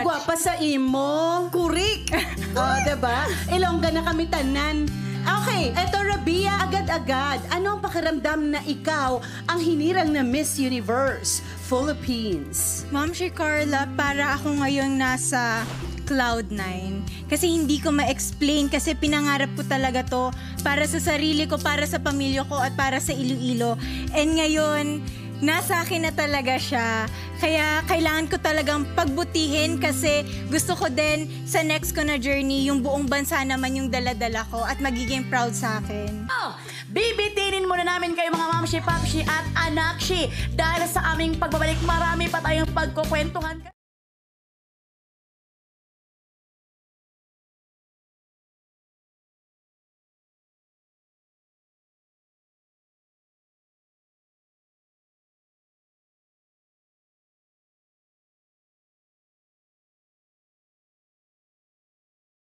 gwapa sa imo. Kurik! Diba? Ilongga na kami tanan. Okay, eto Rabia, agad-agad. Ano ang pakiramdam na ikaw ang hinirang na Miss Universe Philippines? Ma'am si Carla, para ako ngayon nasa Cloud9. Kasi hindi ko ma-explain kasi pinangarap ko talaga to para sa sarili ko, para sa pamilya ko at para sa Iloilo. And ngayon, nasa akin na talaga siya. Kaya kailangan ko talagang pagbutihin kasi gusto ko din sa next ko na journey, yung buong bansa naman yung dala-dala ko at magiging proud sa akin. Bibitinin muna namin kayo mga mamshi, papshi at anakshi. Dahil sa aming pagbabalik, marami pa tayong pagkukwentuhan.